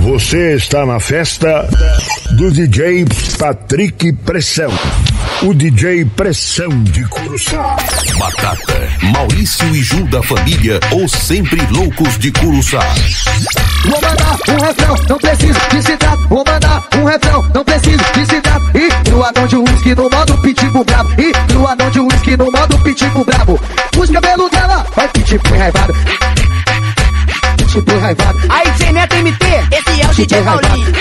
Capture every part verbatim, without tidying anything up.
Você está na festa do D J Patrick Pressão. O D J Pressão de Curuçá. Batata, Maurício e Ju da família, os sempre loucos de Curuçá. Vou mandar um refrão, não preciso de citar. Vou mandar um refrão, não preciso de citar. E no anão de uísque no modo pitbull brabo. E no anão de uísque no modo pitbull brabo. Os cabelos dela vai pitbull raivado. Pitbull raivado. Aí, D J Neto M T, esse é o D J Paulinho.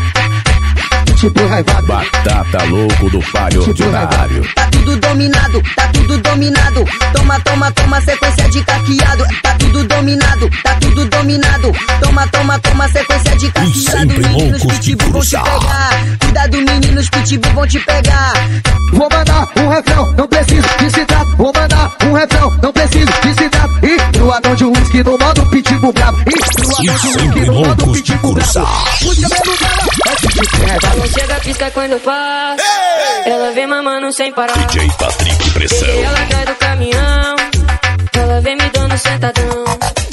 Pitbull raivado. Batata louco do palio ordinário. Tá tudo dominado, tá tudo dominado. Toma, toma, toma, sequência de caqueado. Tá tudo dominado, tá tudo dominado. Toma, toma, toma, sequência de caqueado. Sempre Meninos loucos de pitbull vão te Curuçá. pegar. Cuidado, meninos pitbull vão te pegar. Vou mandar um refrão, não preciso de citar. Vou mandar um refrão, não preciso de citar. E no anão de uísque no modo pitbull brabo. E no anão de uísque no modo pitbull brabo. Os cabelos dela vai pitbull raivado. Ela chega, pisca quando eu passo. Ela vem mamando sem parar. D J Patrick Pressão. Peguei ela atrás do caminhão. Ela vem me dando sentadão.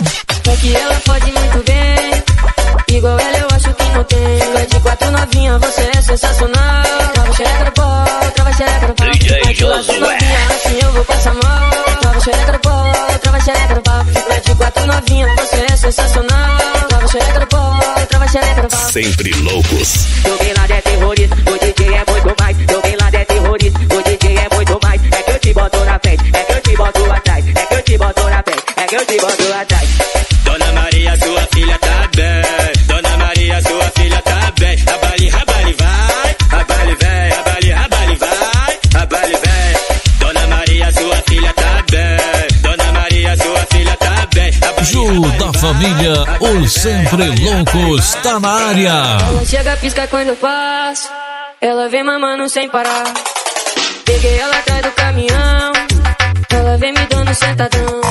Só que ela pode muito bem. Igual ela eu acho que não tem. Fica de quatro novinha, você é sensacional. Trava xereca no pau, trava xereca no pau. D J Fica de quatro Josué. novinha, assim eu vou passar mal. Trava xereca no pau, trava xereca no pau. Fica de quatro novinha, você é sensacional. Trava xereca no pau, trava xereca no pau. Sempre loucos. Do bem lá é terrorista, o D J é muito mais. Do bem lá é terrorista, o D J é muito mais. É que eu te boto na frente, é que eu te boto atrás. É que eu te boto na frente, é que eu te boto atrás. Dona Maria, sua filha tá bem. Dona Maria, sua filha tá bem. Rabali, rabali, vai. Rabali, vem, rabali, rabali, vai. Rabali, vem. Dona Maria, sua filha tá bem. Dona Maria, sua filha tá bem. Rabali, Ju rabali, da vai. família, os sempre loucos, tá na área. Ela chega, pisca quando eu passo. Ela vem mamando sem parar. Peguei ela atrás do caminhão. Ela vem me dando sentadão.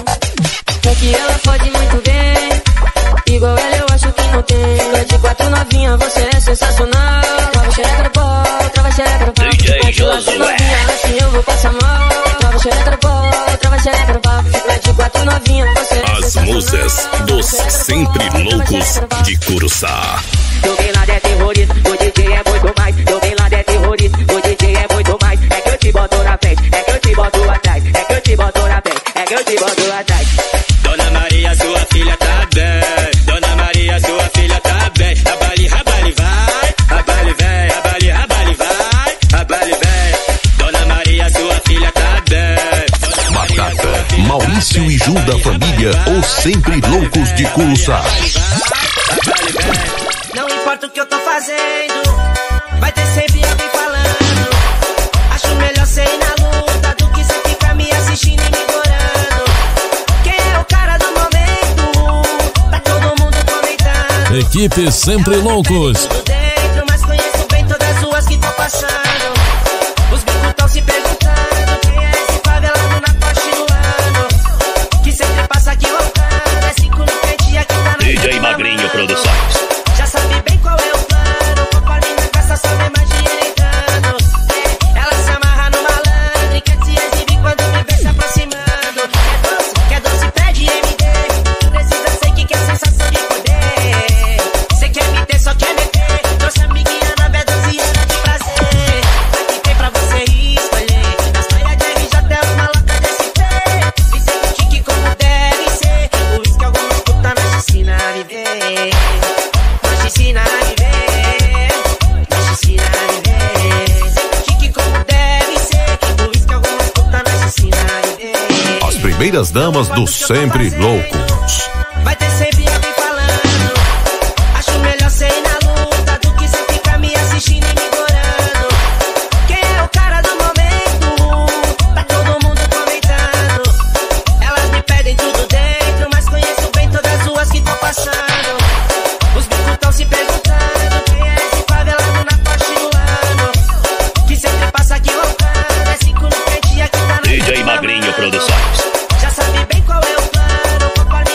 Só que ela pode muito bem. Igual ela eu acho que não tem. Fica de quatro novinha, você é sensacional. Trava xereca no pau, trava xereca no pau. D J Fica de quatro Josué. novinha, assim eu vou passar mal. Trava xereca no pau, trava xereca no pau. Fica de quatro novinha, você é As sensacional. musas dos sempre loucos de Curuçá. Do bem lá é terrorista, o D J é muito mais. Do bem lá é terrorista, o D J é muito mais. É que eu te boto na frente, é que eu te boto atrás. É que eu te boto na frente, é que eu te boto atrás. Dona Maria, sua filha tá bem. Dona Maria, sua filha tá bem. Rabali, rabali, vai. Rabali, vem, rabali, rabali, vai. Rabali, vem. Dona Maria, sua filha tá bem. Dona Maria, sua Batata, filha Maurício tá e Ju bem. da família, os sempre loucos de Curuçá. Rabali, vem. Não importa o que eu tô fazendo, vai ter sempre alguém falando. Acho melhor ser ir na luta do que você ficar me assistindo e me ignorando. Quem é o cara do momento? Tá todo mundo comentando. Equipe sempre loucos. Tudo dentro, mas conheço bem todas as ruas que tô passando. Os bicos tão se perguntando quem é esse favelado na costa do ano. Que sempre passa aqui lotando, é cinco no pente e aqui tá na D J Magrinho Produções. já sabe bem qual é o plano. Conforme na caça só vem mais dinheiro entrando. Ela se amarra no malandro e quer se exibir quando me vê se aproximando. Quer doce, quer doce, pede M D. Tu precisa, sei que quer sensação de poder. Cê quer me ter, só quer meter. Trouxe amiguinha na B doze anos de prazer. Aqui tem pra você escolher. Nas praias de R J até os malacas de S P. E cê curte que como deve ser. O uísque algumas putas nós ensina a viver. Nós ensina a viver, nós ensina a viver. Chique como deve ser, por isso que algumas putas nós ensina a viver. As primeiras damas do sempre loucos. Vai ter sempre alguém falando. Acho melhor ser ir na luta do que você ficar me assistindo e me ignorando. Quem é o cara do momento? Tá todo mundo comentando. Elas me pedem tudo dentro, mas conheço bem todas as ruas que tô passando. Os bicos tão se perguntando quem é esse favelado na costa do ano. Que sempre passa aqui lotando, é cinco no pente e aqui tá na D J Magrinho Produções. já sabe bem qual é o plano. Conforme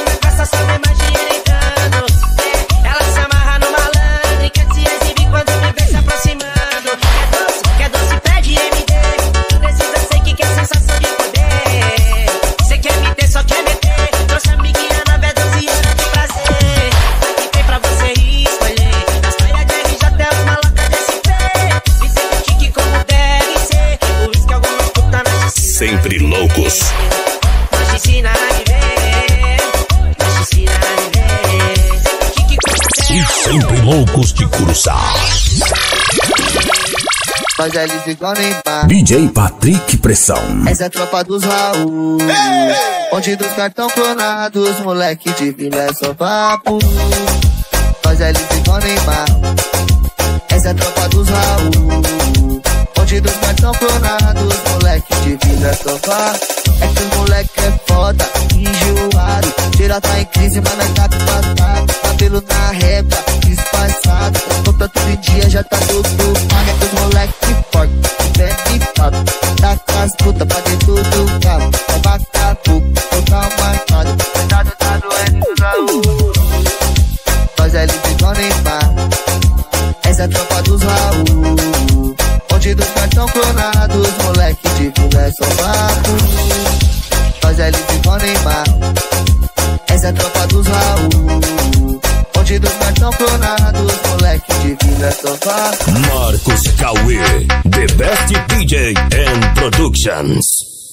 E sempre loucos de Curuçá. Nós é liso igual Neymar. D J Patrick Pressão. Essa é a tropa dos Raul. Onde dos cartão clonados, moleque de vila é só papo. Nós é liso igual Neymar. Essa é a tropa dos Raul. Onde dos cartão clonados, moleque de vila é só papo. É que o moleque é foda, enjoado. Tira tá em crise, mas nós tá com batata. Cabelo na régua, disfarçado. Conta tudo em dia, já tá tudo pago. É que os moleque forte, bebe papo. Tá com as putas pra dentro do carro. É vacabu, total marcado. Cuidado, tá doendo, Raul. Nós é livre igual Neymar. Essa é a tropa dos Raul. Onde dos cartão clonados, moleque de vila é só papo. Nós é livre igual Neymar. Essa é a tropa dos Raul. Onde dos cartão clonados, moleque de vila é só papo. Marcos Cauê, The Best D J and Productions.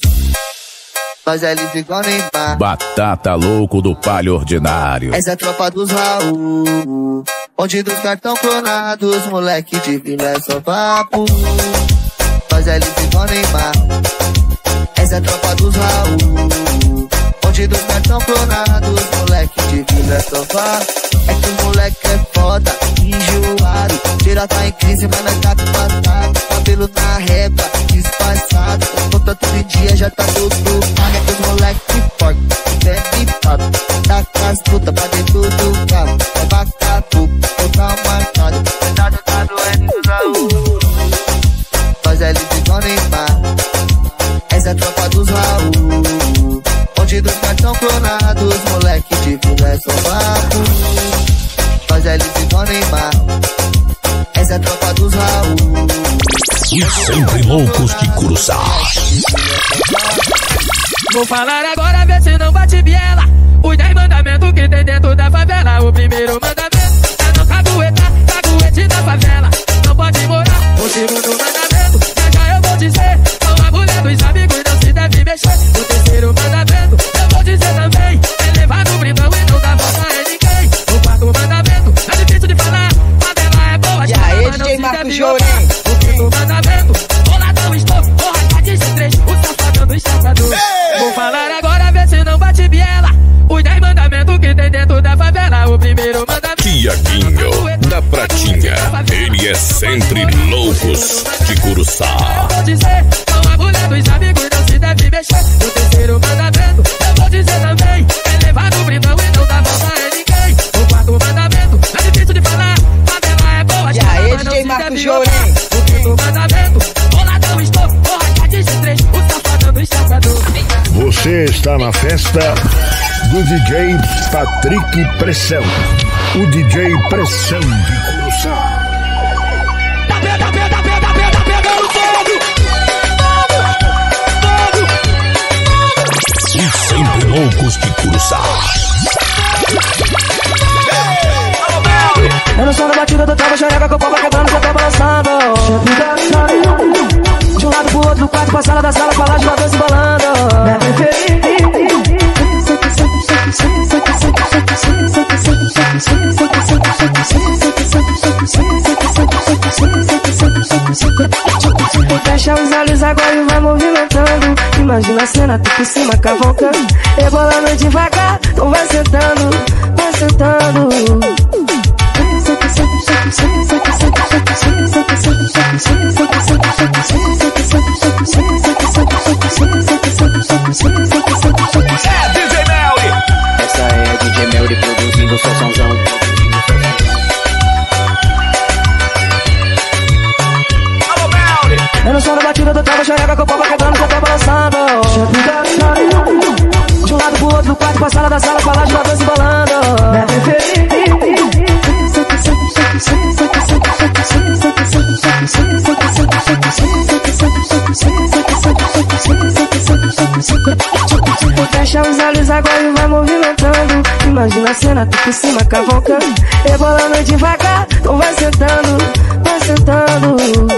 Nós é livre igual Neymar. Batata louco do palio ordinário. Essa é a tropa dos Raul. Onde dos cartão clonados, moleque de vila é só papo. Nós é livre igual Neymar. Essa é a tropa dos Raul. Onde dos cartão clonados, moleque de vila é só papo. É que o moleque é foda, enjoado. Tira tá em crise, mas nós tá com batata. Cabelo na régua, disfarçado. Conta tudo em dia, já tá tudo pago. É que os moleque forte, bebe papo. Tá com as putas pra dentro do carro. É vacabu, total marcado. Cuidado, tá doendo, Raul. Nós é livre igual Neymar. Essa é a tropa dos Raul. Onde dos cartão clonados, moleque de vila é só papo. Nós é livre igual Neymar. Essa é a tropa dos Raul. E sempre loucos de Curuçá. Vou falar agora, vê se não bate biela. Os dez mandamentos que tem dentro da favela. O primeiro mandamento é não caguetar, caguete da favela. Não pode morar. O segundo mandamento, já já eu vou dizer. Com a mulher dos amigos não se deve mexer. O terceiro mandamento, eu vou dizer também. É levar no brindão e não dá volta a ninguém. O quarto mandamento, é difícil de falar. Favela é boa, e aí, D J Marcos Jorém. O quinto mandamento, boladão estou, porra, tá de G três, o safadão dos safadores. Vou falar agora, vê se não bate biela. Os dez mandamentos que tem dentro da favela. O primeiro mandamento, Tiaguinho da Pratinha. Ele é sempre loucos de Curuçá. eu vou dizer, com a mulher dos amigos não se deve mexer. O terceiro mandamento, eu vou dizer também. É levar no brindão e não dá volta a ninguém. O quarto mandamento, é difícil de falar. Favela é boa, E aí, mas não D J se Marcos deve Jorém. O quinto mandamento, boladão estou, porra, tá de G três, o safadão dos safadores. Você está na festa do D J Patrick Pressão. O D J Pressão de Curuçá. Tá pé, tá pé, tá pé, tá pé, tá pegando fogo! Fogo! E sempre loucos de Curuçá. Eu não sou na batida do trava, xereca com o pau vai quebrando, já tá balançando. De um lado pro outro, do quarto pra sala da sala, pra lá de uma vez embolando. Fecha os olhos agora e vai movimentando. Imagina a cena, tu por cima cavocando. Rebolando devagar, tu vai sentando, vai sentando. É D J Melly. Essa é D J Melly produzindo o seu somzão. Alô, Melly. Eu não sou na batida do trava, xereca com o pau vai quebrando, já tá balançando. De um lado pro outro, do quarto pra sala da sala, pra lá de uma vez embolando. Fecha os olhos agora e vai movimentando. Imagina a cena, tu por cima cavocando. Rebolando devagar, tu vai sentando, vai sentando.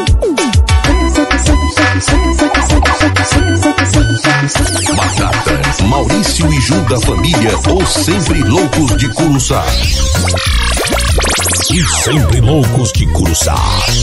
Batata, Maurício e Ju da família, ou sempre loucos de Curuçá. E sempre loucos de Curuçá.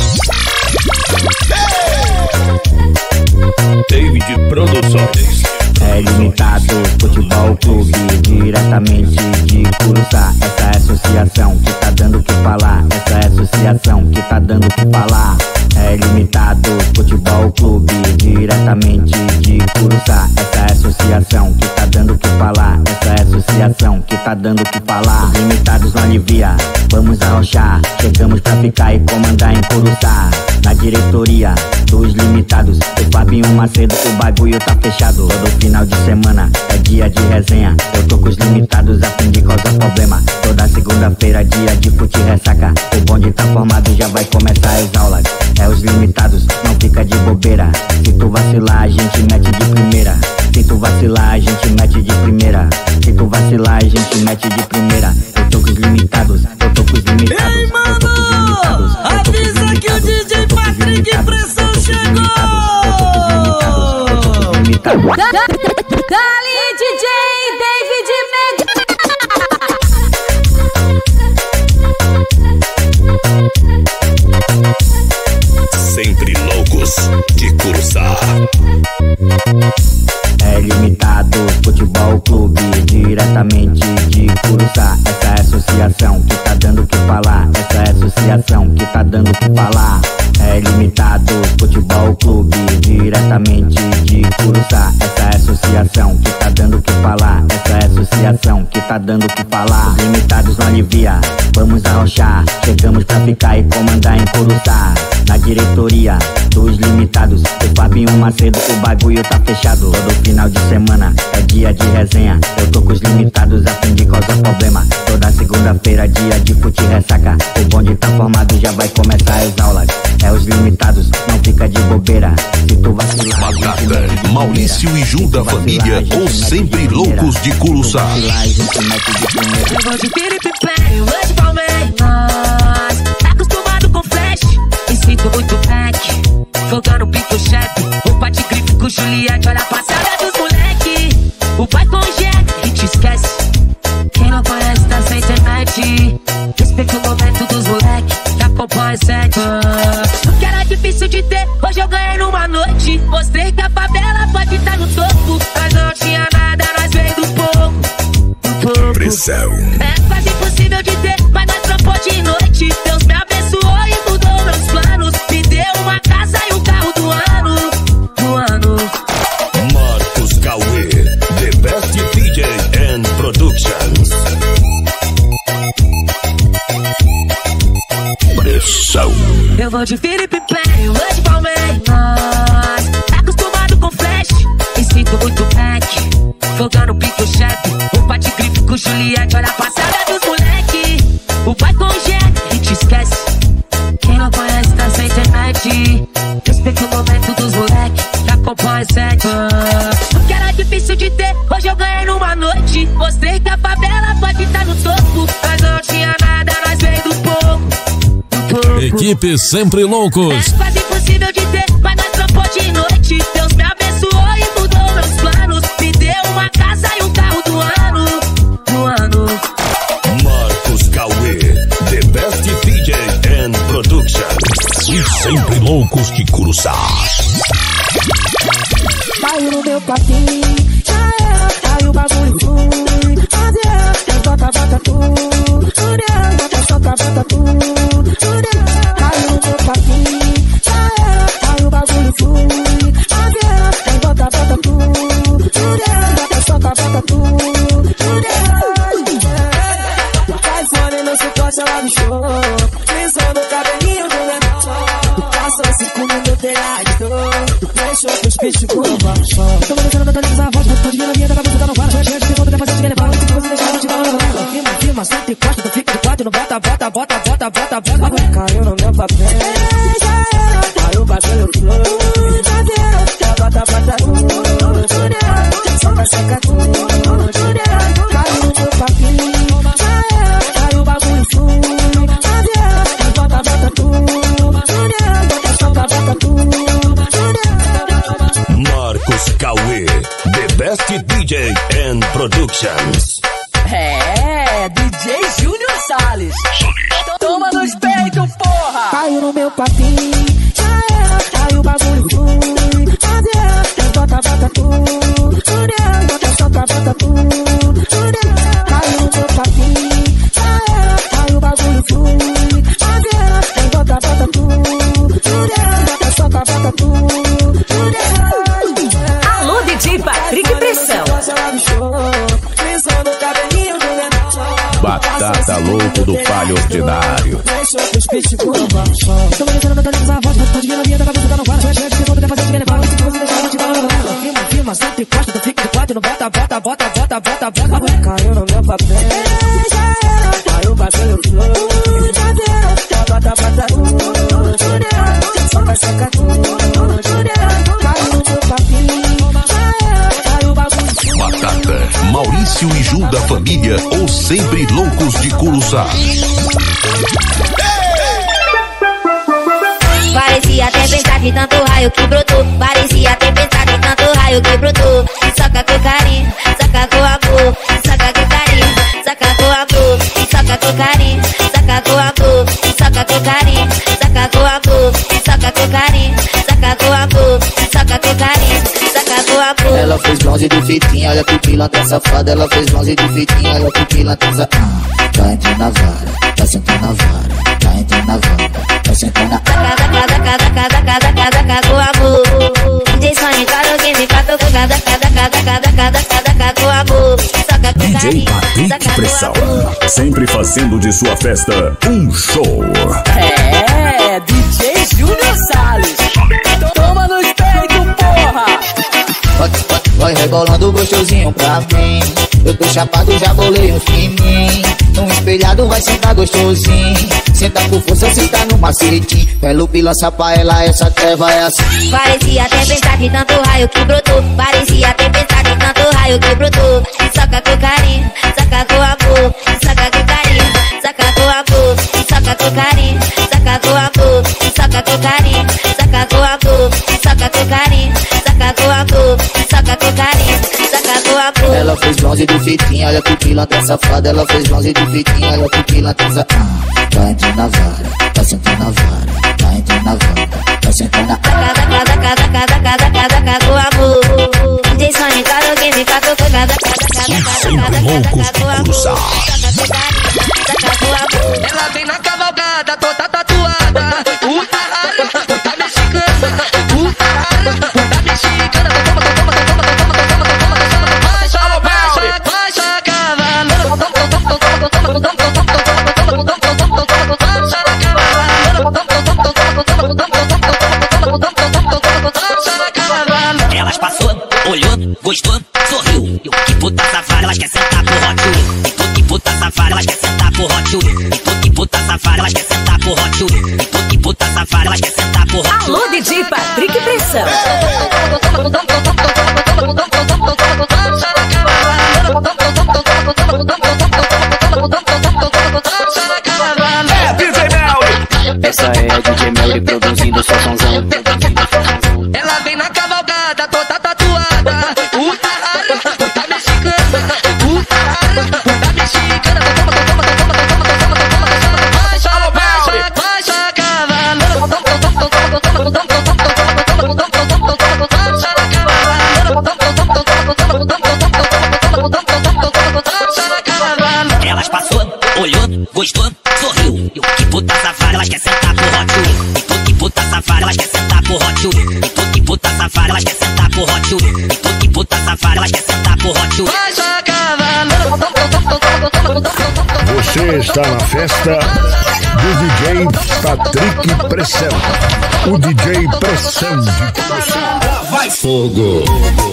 David Produções. É limitado Futebol Clube, diretamente de Curuçá. Essa é a associação que tá dando o que falar. Essa é a associação que tá dando o que falar. É limitado Futebol Clube, diretamente de Curuçá. Essa é a associação que tá dando o que falar. Essa é a associação que tá dando o que falar. Os limitados não alivia, vamos arrochar. Chegamos pra ficar e comandar em Curuçá. Na diretoria dos limitados, o Fabinho Macedo, o bagulho tá fechado. Todo final de semana é dia de resenha. Eu tô com os limitados a fim de causar problema. Toda segunda-feira dia de fute ressaca. O bonde tá formado, já vai começar as aulas. É os limitados, não fica de bobeira. Se tu vacilar, a gente mete de primeira. Se tu vacilar, a gente mete de primeira. Se tu vacilar, a gente mete de primeira. Eu tô com os limitados, eu tô com os limitados. Ei, mano, avisa que o D J Patrick Pressão chegou. Dali D J David Mega. Sempre loucos de Curuçá. É limitado Futebol Clube, diretamente de Curuçá. Essa é a associação que tá dando o que falar. Essa é a associação que tá dando o que falar. É limitado Futebol Clube, diretamente de Curuçá. Essa é a associação que tá dando o que falar. Essa é a associação que tá dando o que falar. Os limitados não alivia, vamos arrochar. Chegamos pra ficar e comandar em Curuçá. Na diretoria dos limitados, o Fabinho Macedo, o bagulho tá fechado. Todo final de semana é dia de resenha. Eu tô com os limitados a fim de causar problema. Toda segunda-feira dia de fute ressaca. O bonde tá formado, já vai começar as aulas. É os limitados, não fica de bobeira. Se tu vacilar, Batata, Maurício e Ju da família, ou sempre loucos de Curuçá. Eu vou de Felipe Play, hoje Palmeiras. Tá acostumado com flash e sinto muito back. Fogando pico chefe, roupa de grife com Juliette. Olha a passada dos moleque. O pai com o Jack e te esquece. Quem não conhece tá sem internet. Respeita o momento dos moleque que acompanha o set. O que era difícil de ter, hoje eu ganhei numa noite. Mostrei que a favela pode estar no topo. Mas não tinha nada, nós veio do pouco. Do pouco. Pressão. É quase impossível de ter, mas nós trampou de noite. Deus me abençoou e mudou meus planos. Me deu uma casa e um carro do ano. Do ano. Marcos Cauê, The Best D J and Productions. Pressão. Eu vou de Felipe Play, hoje Palmeiras. Tá acostumado com flash e sinto muito back. Fogando pico chefe, roupa de grife com Juliette. Olha a passada dos moleque. O pai com o Jack e te esquece. Quem não conhece tá sem internet. Respeita o momento dos moleque que acompanha o set. O que era difícil de ter, hoje eu ganhei numa noite. Mostrei que a favela pode estar no topo. Mas não tinha nada, nós veio do pouco. Equipe Sempre Loucos. É quase impossível de ter, mas nós trampou de noite. Deus me abençoou e mudou meus planos. Me deu uma casa e um carro do ano. Do ano. Marcos Cauê, The Best D J and Productions. E Sempre Loucos de Curuçá. Caiu no meu papinho, já era, caiu o bagulho flui. Adeus, eu bota, bota tudo. Eu solta, bota tudo. Caiu no meu papinho, já era, caiu o bagulho flui. Adeus, eu bota, bota tudo. Eu solta, bota tudo. Cai fora no suporte, ela me show. Pensou no cabelinho do menor. Passou cinco minutos, ela estou. Deixou os bichos com o baixo. Tô começando a tentar a voz, mas pode vir na minha da cabeça, tá no vale. Cheio de conta, depois eu te levar. Se você deixar, eu vou te dar uma novela. Firma, firma, senta e costa, tu fica de quatro, não bota, bota, bota, bota, bota, bota. Caiu no meu papel, caiu o bagulho flor. Bota, bota tudo, soca, soca tudo. Caiu no meu papel, caiu o bagulho flor. Bota, bota tudo, soca, bota tudo. Marcos Cauê, The Best D J and Productions. É, D J Júnior Salles. Toma nos peitos, porra! Caiu no meu papinho, já era, aí o bagulho flui. Adeus, bota, bota tudo, adeus, bota, solta, bota tudo, adeus. Caiu no meu papinho, já era, aí o bagulho flui. Adeus, bota, bota tudo, adeus, bota, solta, bota tudo, adeus. Alô, D J Patrick Pressão. Batata louco do palio ordinário. Tô merecendo na televisão, a voz, pode vir na minha da cabeça, tá no vara. Cheio de conta, fazer dinheiro, levar, se você deixar, te dar. Firma, firma, sempre encosta, tu fica de quatro, não bota, bota, bota, bota, bota, bota. Caiu no meu papel, caiu o bagulho flor. Bota, bota tudo, soca, soca tudo. Caiu no meu papinho, caiu o bagulho flor. Batata, Maurício e Ju da família, os sempre loucos de Curuçá. Parecia tempestade de tanto raio que brotou. Parecia tempestade de tanto raio que brotou. Soca com carinho, soca com amor. Soca com carinho, soca com amor. Soca com carinho, soca com amor. Soca com carinho, soca com amor. Soca com carinho, soca com amor. Soca com carinho, soca com amor. Ela fez bronze de fitinha, olha que pilantra safada. Ela fez bronze de fitinha, olha que pilantra safada. Tá entrando na vara, tá sentando na vara. Tá entrando na vara, tá sentando na vara. Cada, cada, cada, cada, cada, cada com amor. D J Sony, claro que me catou com cada, cada, cada, cada, cada, cada, cada com amor. Soca com D J carinho, Patrick soca com Pressão, amor. sempre fazendo de sua festa um show. É, D J Júnior Salles. Toma nos peitos, porra! Vai, vai, vai rebolando gostosinho pra mim. Eu tô chapado, já bolei um fininho. No espelhado vai sentar gostosinho. Senta com força, senta no macetinho. Pelupe lança pra ela, essa treva é assim. Parecia tempestade de tanto raio que brotou. Parecia tempestade de tanto raio que brotou. Soca com carinho, soca com amor. Soca com carinho, soca com amor. Soca com carinho, soca com amor. Soca com carinho, soca com amor. Soca com carinho, soca com amor. Soca com carinho, soca com amor. Ela fez bronze de fitinha, olha que pilantra safada. Ela fez bronze de fitinha, olha que pilantra safada. Tá entrando na vara, tá sentando na vara. Tá entrando na vara, tá sentando na vara. Cada, cada, cada, cada, cada, cada, cada com amor. D J Sony, claro que me catou com cada, cada, cada, cada, loucos de Curuçá. Ela vem na cavalgada, toda tatuada. Uh, tá mexicana, uh, tá mexicana. Toma, toma, toma, toma, toma, toma, toma, toma. Baixa, baixa, baixa, cavalo. Elas passou, olhou, gostou, sorriu. Que puta safada, elas quer sentar pro Hot Wheels. E tu que puta safada, elas quer sentar pro Hot Wheels. E tu que puta safada, elas quer sentar pro Hot Wheels. E tu que puta safada, elas quer sentar pro Hot Wheels. Alô, D J Patrick Pressão. Essa é a D J Melly produzindo seu somzão. Ela vem na cavalgada, toda tatuada. Uh, tá mexicana, uh, tá mexicana. Toma, toma, toma, toma, toma, toma, toma. Baixa, baixa, baixa, cavalo. Elas passou, olhou, gostou, sorriu. Que puta safada, elas quer sentar pro Hot Wheels. E tu que puta safada, elas quer sentar pro Hot Wheels. E tu que puta safada, elas quer sentar pro Hot Wheels. E tu que puta safada, elas quer sentar pro Hot Wheels. Baixa, cavalo. Você está na festa do D J Patrick Pressão. O D J Pressão de Curuçá. Vai fogo!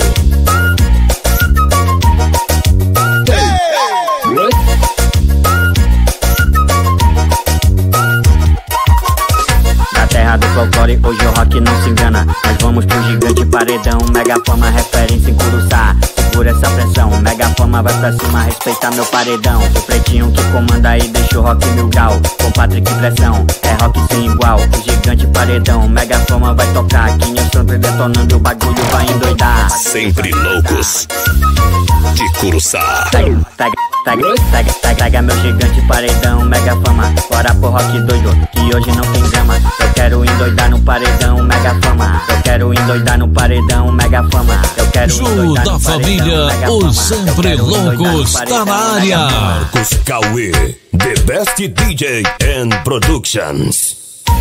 Na terra do folclore, hoje o rock não se engana. Nós vamos pro gigante paredão, mega fama, referência em Curuçá. Segura essa pressão, mega fama vai pra cima, respeitar meu paredão. O pretinho que comanda aí deixa o rock mil grau. Com Patrick Pressão, é rock sem igual. O gigante paredão, mega fama vai tocar. Aqui eu sempre detonando, o bagulho vai endoidar. Sempre loucos de Curuçá. Pega, pega. pega, pega, pega, pega meu gigante paredão, mega fama. Bora pro rock doido, que hoje não tem drama. Eu quero endoidar no paredão, mega fama. Eu quero endoidar no paredão, mega fama. Eu quero Show da família, os sempre loucos, tá na área. Marcos Cauê, the best D J and Productions.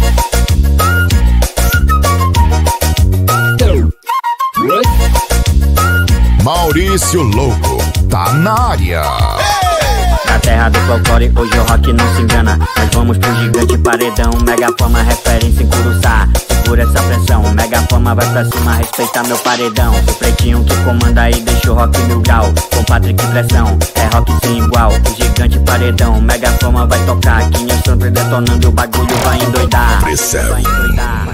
Maurício Louco, tá na área. Na terra do folclore, hoje o rock não se engana. Nós vamos pro gigante paredão, mega fama, referência em Curuçá. Segura essa pressão, mega fama vai pra cima, respeita meu paredão. O pretinho que comanda aí deixa o rock mil grau. Com Patrick Pressão, é rock sem igual. O gigante paredão, mega fama vai tocar. Quem é sempre detonando, o bagulho vai endoidar. Pressão. Vai endoidar.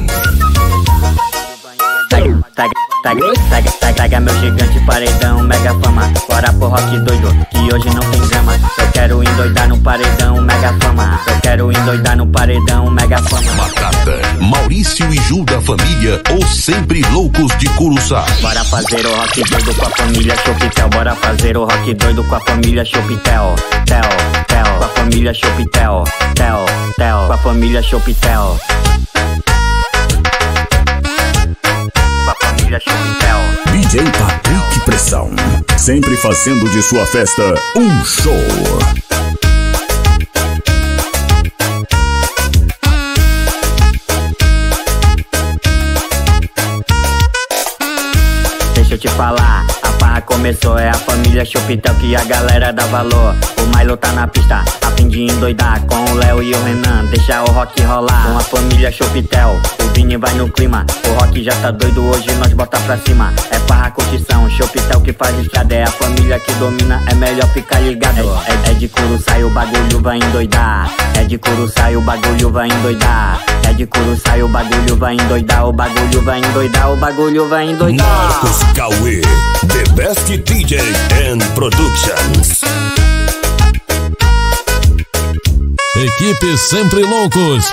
Pega, pega, pega, pega, pega meu gigante paredão, mega fama. Bora pro rock doido, que hoje não tem drama. Eu quero endoidar no paredão, mega fama. Eu quero endoidar no paredão, mega fama. Batata, Maurício e Ju da família, os sempre loucos de Curuçá. Bora fazer o rock doido com a família Chopitel. Bora fazer o rock doido com a família Chopitel. Tel, tel, com a família Chopitel. Tel, tel, com a família Chopitel. D J Patrick Pressão, sempre fazendo de sua festa um show. Deixa eu te falar, a farra começou, é a família Chopitel que a galera dá valor. O Milo tá na pista, a fim de endoidar com o Léo e o Renan, deixa o rock rolar. Com a família Chopitel, o Vini vai no clima. O rock já tá doido, hoje nós bota pra cima. É farra curtição, Chopitel que faz estrada. É a família que domina, é melhor ficar ligado. É, é, é de Curuçá e o bagulho vai endoidar. É de Curuçá e o bagulho vai endoidar. É de Curuçá e o bagulho vai endoidar. O bagulho vai endoidar, o bagulho vai endoidar. Marcos Cauê, the best D J and Productions. Equipe Sempre Loucos.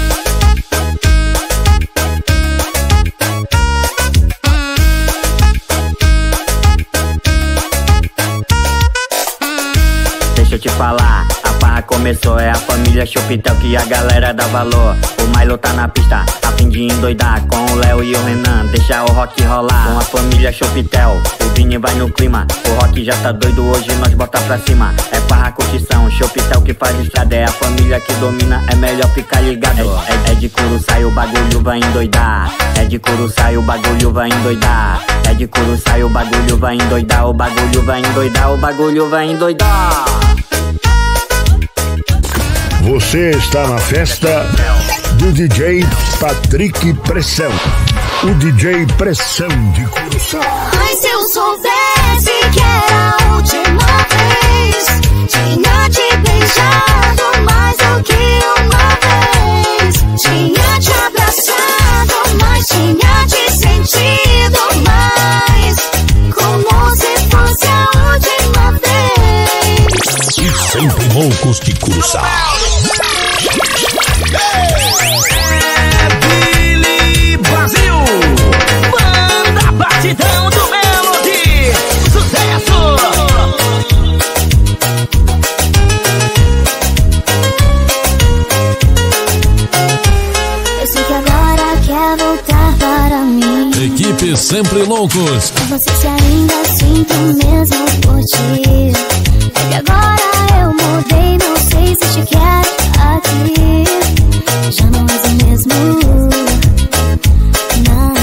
Deixa eu te falar, a farra começou, é a família Chopitel que a galera dá valor. O Milo tá na pista, a fim de endoidar com o Léo e o Renan, deixa o rock rolar. Com a família Chopitel, o Vini vai no clima. O rock já tá doido, hoje nós bota pra cima. É farra curtição, Chopitel que faz estrada. É a família que domina, é melhor ficar ligado. É, é, é de Curuçá e o bagulho vai endoidar. É de Curuçá e o bagulho vai endoidar. É de Curuçá e o bagulho vai endoidar. O bagulho vai endoidar, o bagulho vai endoidar. Você está na festa do D J Patrick Pressão, o D J Pressão de Curuçá. Ai, se eu soubesse que era a última vez, tinha te beijado mais do que uma vez. Tinha te abraçado mais, tinha te sentido mais, como se fosse a última vez. E sempre loucos de Curuçá. Billy Brasil, banda batidão do Melody, sucesso. Eu sei que agora quer voltar para mim. Equipe Sempre Loucos. Não sei se ainda sinto mesmo por ti. É que agora eu mudei, não sei se te quero aqui. Já não és o mesmo, não.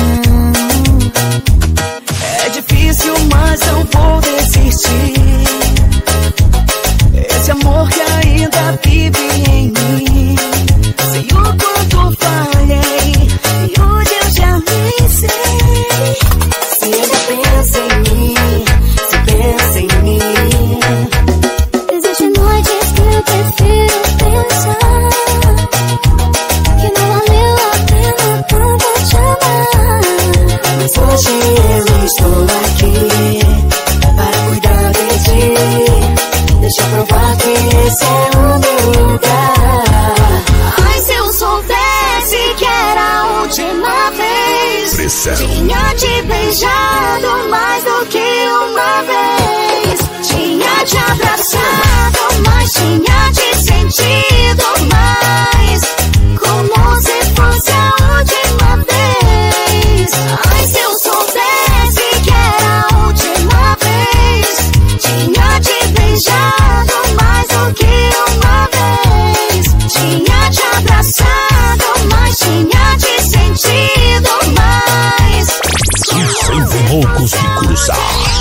É difícil, mas não vou desistir. Esse amor que ainda vive em mim. Sei o quanto falhei e hoje eu já nem sei. Se ainda pensa em mim, se pensa em mim. Existem noites que eu prefiro pensar que não valeu a pena tanto te amar. Mas hoje eu estou aqui para cuidar de ti. Deixa eu provar que esse é o meu lugar. Ai, se eu soubesse que era a última vez, Pressão. tinha te beijado mais do que uma vez. Tinha te abraçado, mas tinha te sentido mais, como se fosse a última vez. Ai, se eu soubesse que era a última vez, tinha te beijado mais do que uma vez. Tinha te abraçado, mas tinha te sentido mais. E sempre loucos de cruzar.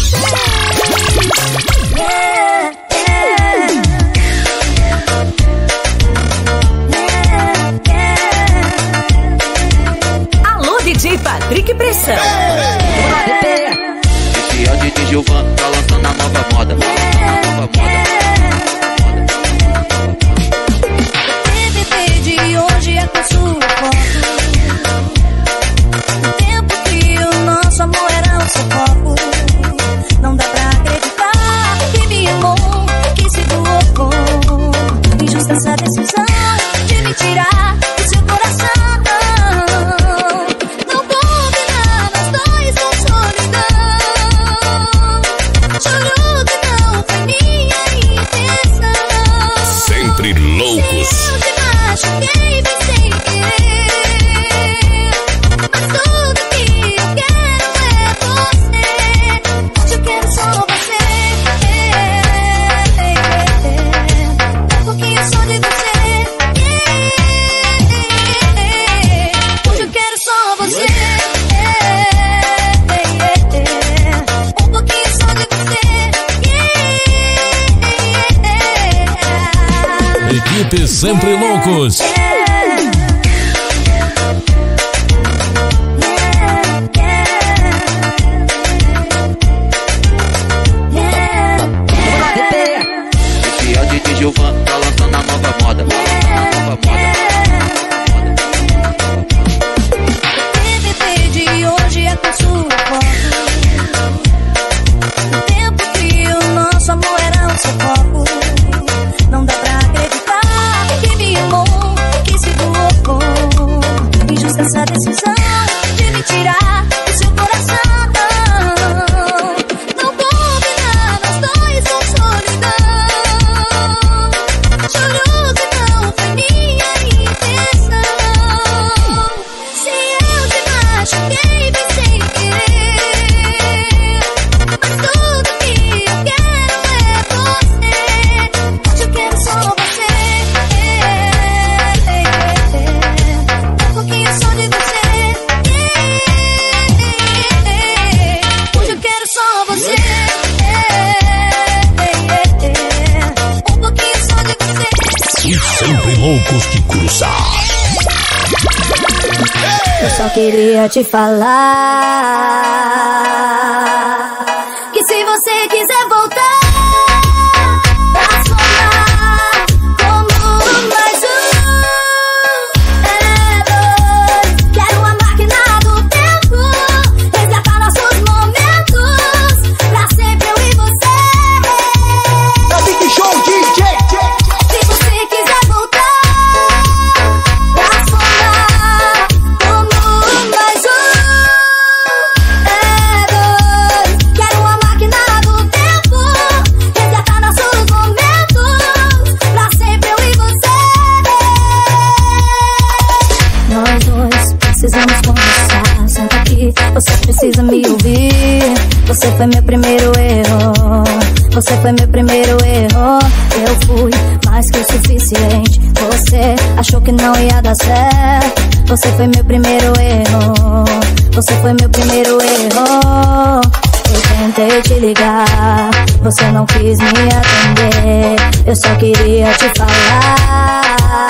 Alô, D J Patrick Pressão. Esse é o D J Gilvan, tá lançando a nova moda. A nova moda. B B B de hoje é com sua foto. O tempo que o nosso amor era um só copo. Não dá pra acreditar que me amou, que se doou. Injusta essa decisão de me tirar do seu coração. Não combinar nós dois com solidão. Juro que não foi minha intenção. Sempre loucos. Se eu te machuquei, bem sem querer, mas tudo que eu quero é você. Hoje eu quero só você. Um pouquinho só de você. Hoje eu quero só você. Um pouquinho só de você. Equipe Sempre Loucos. Esse é o D J Gilvan, tá lançando a nova moda. A nova moda. B B B de hoje é com sua foto. O tempo que o nosso amor era um só copo. Não dá pra acreditar que me amou, que se doou. Injusta essa decisão de me tirar do seu coração. Não combinar nós dois com solidão. Juro que não foi minha intenção. Se eu te machuquei, bem sem querer, mas tudo que eu quero é você. Hoje eu quero só você. Um pouquinho só de você. Hoje eu quero só você. Um pouquinho só de você. E sempre loucos de cruzar. Eu só queria te falar que se você quiser voltar pra somar como mais um, é dois. Quero uma máquina do tempo, resgatar nossos momentos, pra sempre eu e você. Da Big Show D J. Se você quiser voltar pra somar como mais um, é dois. Quero uma máquina do tempo, resgatar nossos momentos, pra sempre eu e você. Nós dois precisamos conversar. Senta aqui, você precisa me ouvir. Você foi meu primeiro erro, você foi meu primeiro erro. Eu fui mais que o suficiente, você achou que não ia dar certo. Você foi meu primeiro erro, você foi meu primeiro erro. Eu tentei te ligar, você não quis me atender. Eu só queria te falar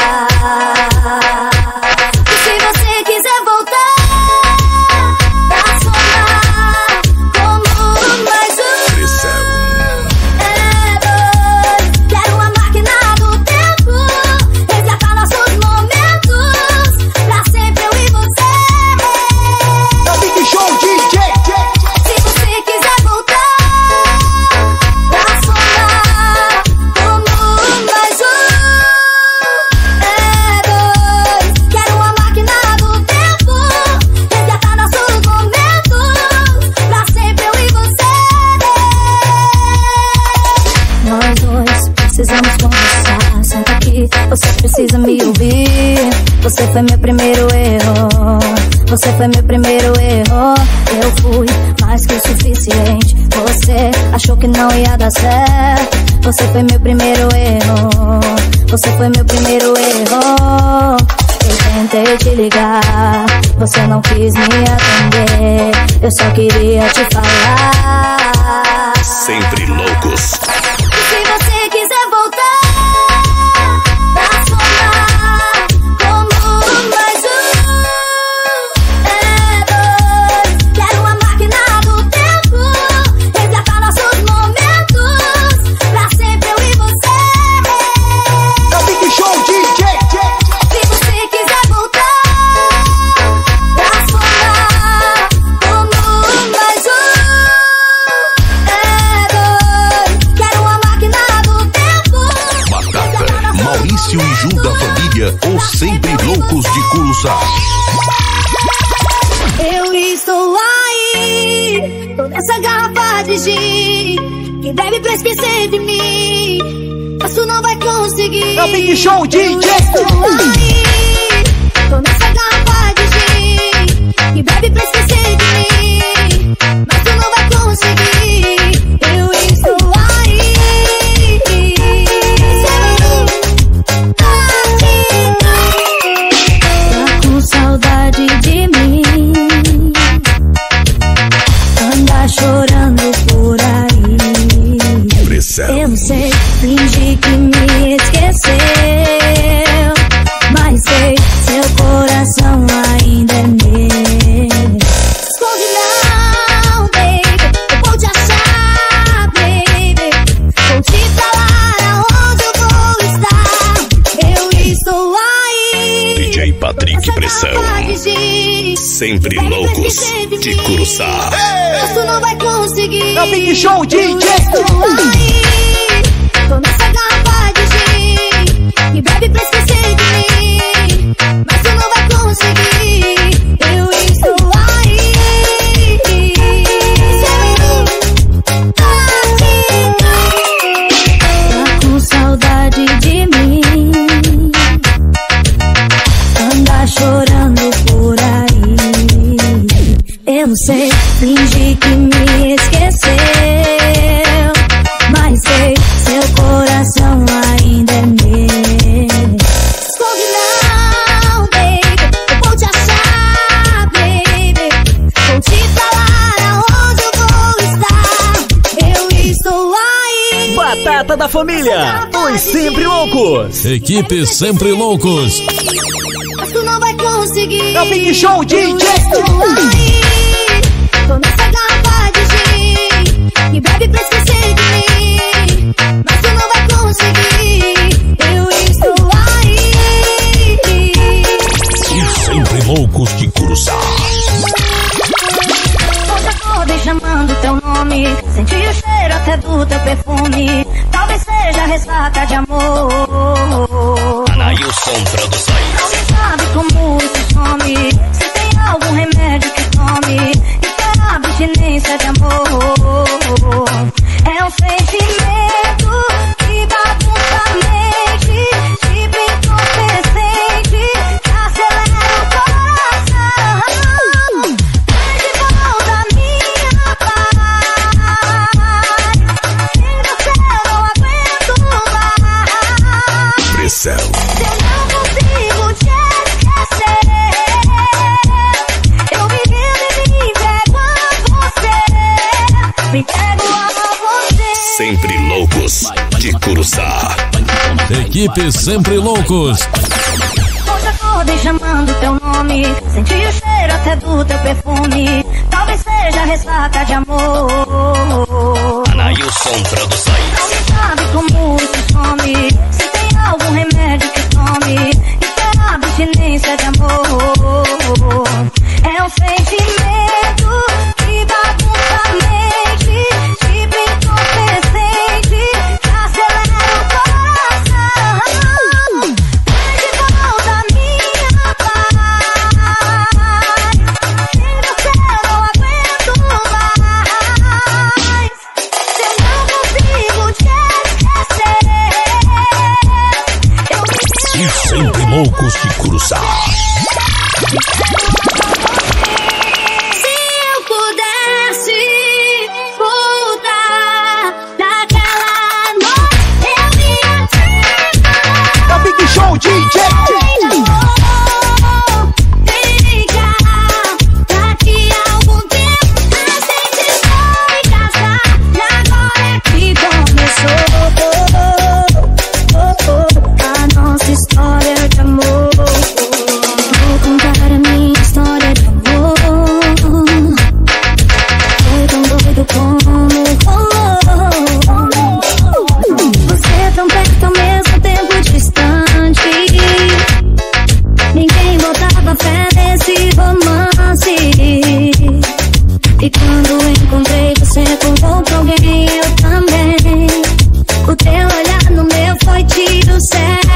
que se você quiser voltar pra somar como mais um, é dois. Quero uma máquina do tempo, resgatar nossos momentos, pra sempre eu e você. Da Big Show D J. Se você quiser voltar pra somar como mais um, Você foi meu primeiro erro. Você foi meu primeiro erro. Eu fui mais que o suficiente. Você achou que não ia dar certo. Você foi meu primeiro erro. Você foi meu primeiro erro. Eu tentei te ligar, você não quis me atender. Eu só queria te falar. Sempre loucos. Se você quiser voltar pra somar como mais um, é dois. Quero uma máquina do tempo, resgatar nossos momentos, pra sempre eu e você. É o Big Show D J. Se você quiser voltar pra somar como mais um, é dois. Quero uma máquina do tempo. Batata, Maurício e Ju da família, os sempre loucos de Curuçá. Eu estou aí, tô nessa garrafa de gin, que bebe pra esquecer de mim, mas tu não vai conseguir. É o Big Show D J. Eu estou aí, tô nessa garrafa de gin, que bebe pra esquecer de mim, mas tu não vai conseguir. Eu estou aí, tá com saudade de mim, anda chorando por aí. Eu sei, fingi que me esqueceu, mas sei, seu coração ainda é meu. Esconde não, baby, eu vou te achar, baby. Vou te falar aonde eu vou estar. Eu estou aí, D J Patrick Pressão. Sempre loucos de Curuçá. mas tu não vai conseguir. É o Big Show D J. Eu estou aí, tô nessa garrafa de gin, que bebe pra esquecer de mim, mas tu não vai conseguir. Eu estou aí, tá com saudade de mim, anda chorando por aí. Eu sei, fingi que me esqueceu, mas sei, seu coração ainda é meu. Esconde não, baby, eu vou te achar, baby. Vou te falar aonde eu vou estar. Eu estou aí. Batata da família, os sempre loucos. Equipe Sempre Loucos. Mas tu não vai conseguir. É o Big Show D J. Eu estou aí, tô nessa garrafa de gin, que bebe pra esquecer de mim, mas tu não vai conseguir. Eu estou aí. E Sempre Loucos de Curuçá. Hoje acordei chamando teu nome, senti o cheiro até do teu perfume. Talvez seja ressaca de amor. Anailson Produções. Alguém sabe como isso some? Se tem algum remédio que tome, isso é abstinência de amor. É um sentimento que bagunça a mente, tipo entorpecente, que acelera o coração. Traz de volta a minha paz, sem você eu não aguento mais. Pressão. Eu não consigo te esquecer. Eu me rendo e me entrego a você. Me entrego a você. Sempre Loucos de Curuçá. Equipe Sempre Loucos. Hoje acordei chamando teu nome, senti o cheiro até do teu perfume. Talvez seja ressaca de amor. Anailson Produções. Alguém sabe como isso some? Se tem algum remédio que tome, isso é abstinência de amor. É um sentimento que bagunça a mente, tipo entorpecente, que acelera o coração. Traz de volta a minha paz, sem você eu não aguento mais. Se eu não consigo te esquecer, eu me E Sempre Loucos de Curuçá. Se eu pudesse voltar daquela noite, eu ia te É o Big Show D J. História de amor, vou contar a minha história de amor. Foi tão doido como rolou. Você tão perto ao mesmo tempo distante. Ninguém botava fé nesse romance. E quando encontrei você com outro alguém, eu também. O teu olhar no meu foi tiro certo.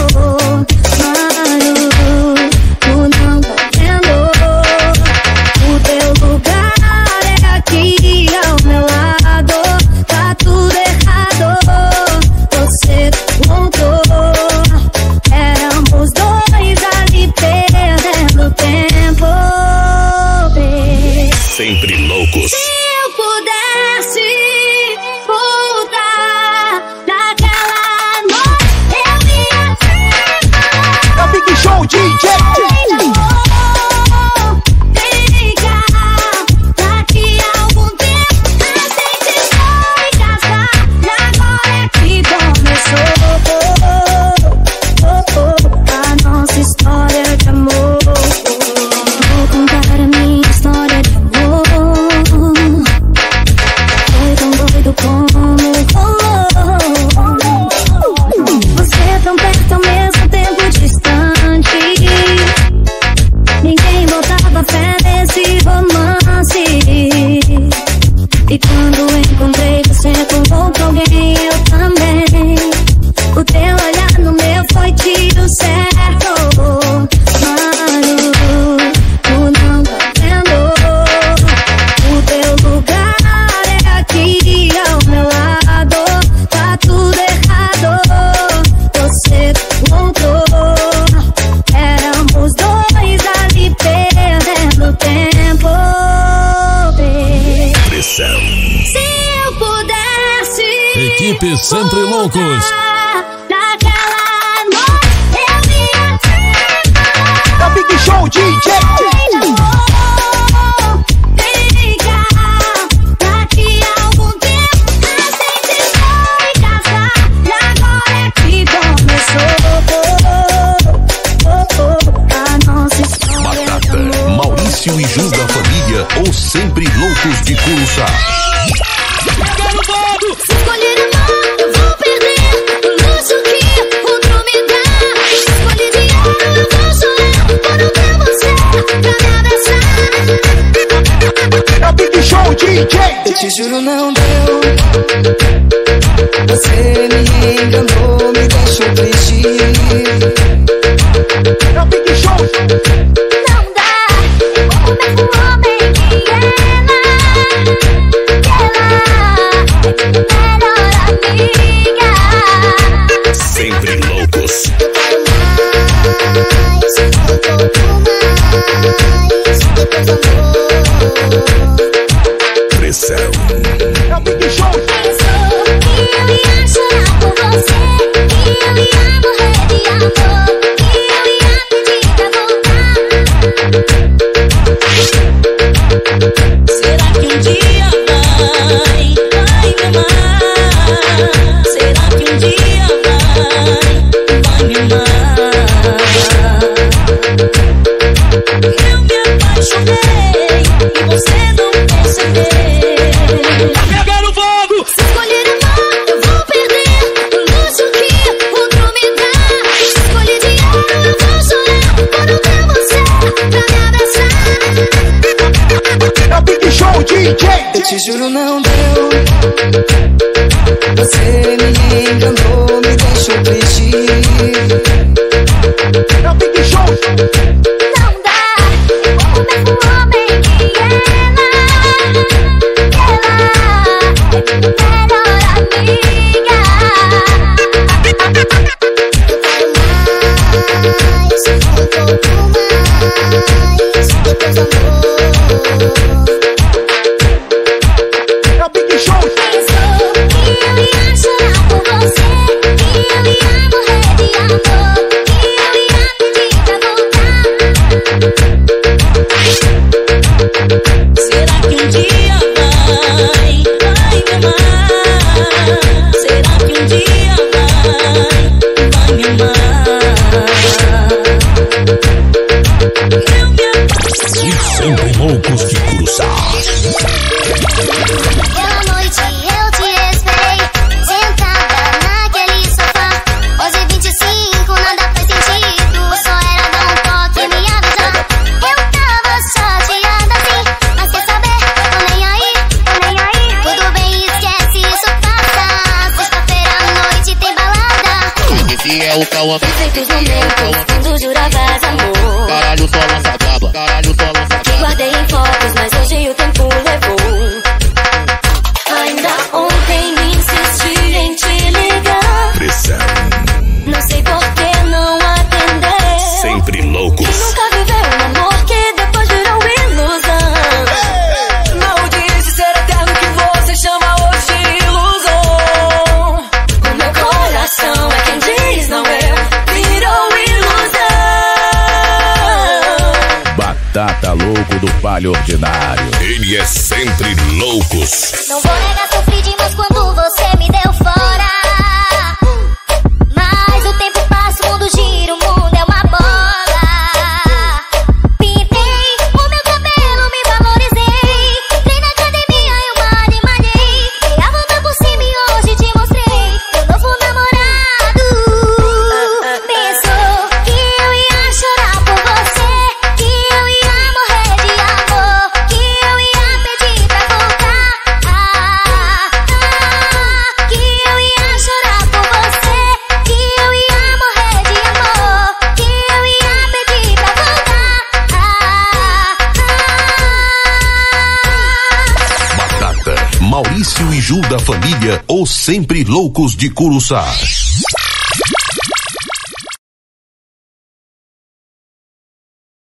Sempre loucos. Se eu pudesse voltar daquela noite, eu ia te É o Big Show D J. E quando encontrei você com outro alguém, eu também. O teu olhar no meu foi tiro certo. Mano, tu não tá vendo. O teu lugar é aqui ao meu lado. Tá tudo errado, você voltou. Éramos dois ali perdendo tempo. Pressão. Se eu pudesse Equipe Sempre Loucos. daquela noite, eu ia te É o Big Show D J. daqui a algum tempo a gente vai casar. E agora é que começou a nossa história. Batata, Maurício e Jus da família, ou Sempre Loucos de Curuçá. Se escolher amar, eu vou perder o luxo que outro me dá. Se escolher de ouro, eu vou chorar por não ter você pra me abraçar. É o Big Show D J. Eu te juro não deu. Você me enganou, me deixou triste. É o Big Show. Não dá, o mesmo homem que ela, que ela é melhor amiga. Sempre Loucos. Mais, um pouco mais, depois amor. Pressão. É o Big Show. Pensou que eu ia chorar por você, que eu ia morrer de amor, que eu ia pedir pra voltar. Será que um dia vai, vai me amar? Será que um dia vai, vai me amar? Eu me apaixonei e você não percebeu. Tá pegando fogo! Se escolher amar, eu vou perder o luxo que outro me dá. Se escolher de ouro, eu vou chorar por não ter você pra me abraçar. É o Big Show D J. Eu te juro não deu. Você me enganou, me deixou triste. É o Big Show. Não dá, o mesmo homem que ela, que ela é melhor amiga. Mais, loucos de Curuçá. Aquela noite eu te esperei, sentada naquele sofá. Hoje é vinte e cinco, nada faz sentido, só era dar um toque e me avisar. Eu tava chateada sim, mas quer saber, tô nem aí, tô nem aí. Tudo bem, esquece, isso passa. Sexta-feira à noite tem balada. Esse é o Cauã. Perfeitos momentos, quando juravas amor. Caralho, só lança braba, caralho, só lança braba. Te guardei em fotos, mas hoje o tempo levou. Ainda ontem insisti em te ligar. Pressão. Não sei por que não atender. Sempre loucos. Quem nunca viveu um amor que depois virou ilusão? Não disse ser eterno que você chama hoje de ilusão. O meu coração é quem diz não, eu virou ilusão. Batata louco do palio ordinário. Ele é sempre loucos. Não vou negar, sofri demais quando você me deu fora. Mas o tempo passa, o mundo gira, o mundo é uma bola. Pintei o meu cabelo, me valorizei. Entrei na academia, eu malhei, malhei. Dei a volta por cima e hoje te mostrei meu novo namorado. Pensou que eu ia chorar por você, que eu ia morrer de amor, que eu ia pedir pra voltar. Ah, ah, que eu ia chorar por você, que eu ia morrer de amor, que eu ia pedir pra voltar. Ah, Batata, Maurício e Ju da família Os Sempre Loucos de Curuçá.